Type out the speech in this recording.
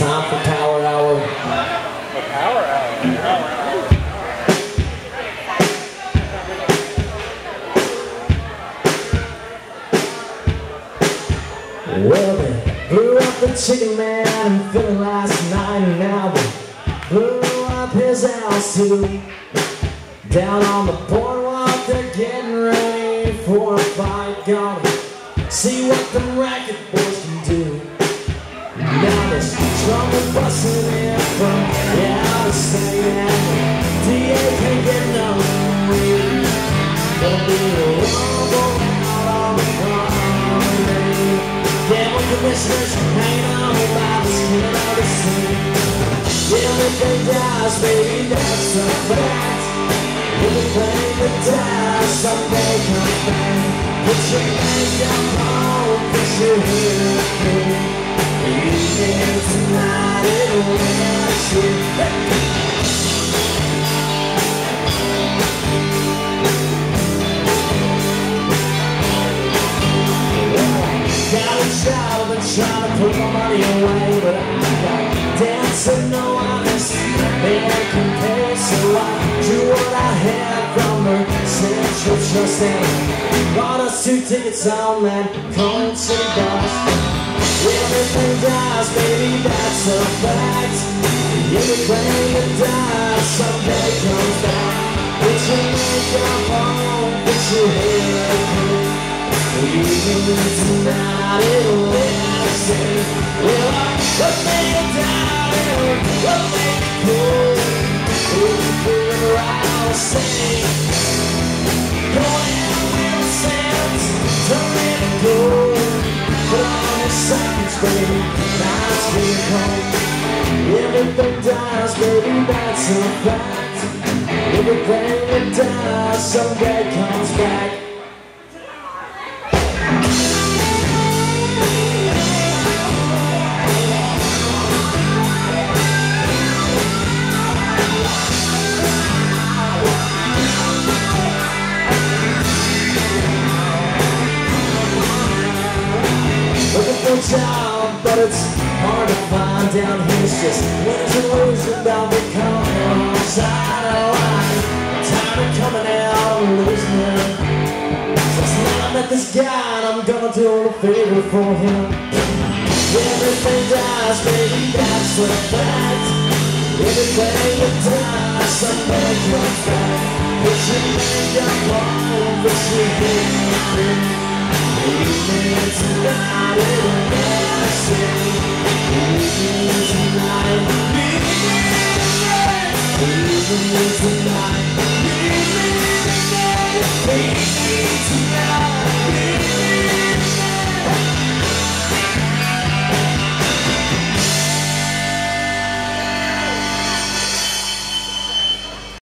Time for Power Hour. Power Hour. Well, they blew up the chicken man in Philly last night, and now they blew up his house too. Down on the boardwalk, they're getting ready for a fight. Gonna see what the racket boys can do. Now this trouble busting in from the out of state, and the DA can't get no relief. There'll be a rumble out on the promenade. Gambling commissioners hanging on by the skin of the sea. Everything dies, baby, that's a fact. Everything that dies someday comes back. Put your makeup on, put your hair up. Evening tonight, it'll relax you. Got a job, I've been trying to put my money away, but I got dancing, no honest American pay. So I drew what I had from the Central Trust and bought us 2 tickets on that Currency bus. Everything dies, baby, that's a fact. Everything that dies someday comes back. Put your makeup on, put your hair up. Even tonight it'll last. Well, what made it down and what made it cool? We'll figure it right out, say. Go ahead, little sands, don't let it go. Put on your seconds, baby, nights getting cold. Everything dies, baby, that's a fact. Everything that dies someday comes back. Job, but it's hard to find down here. It's just winners and losers, don't be coming on side of the line. I'm tired of coming out and losing him. Since now I met this guy and I'm gonna do a favor for him. Everything dies, baby, that's a fact. Everything that dies someday comes back. Put your makeup on, put your hair up. Evening tonight, it'll last. Evening tonight, evening tonight, evening tonight, evening tonight.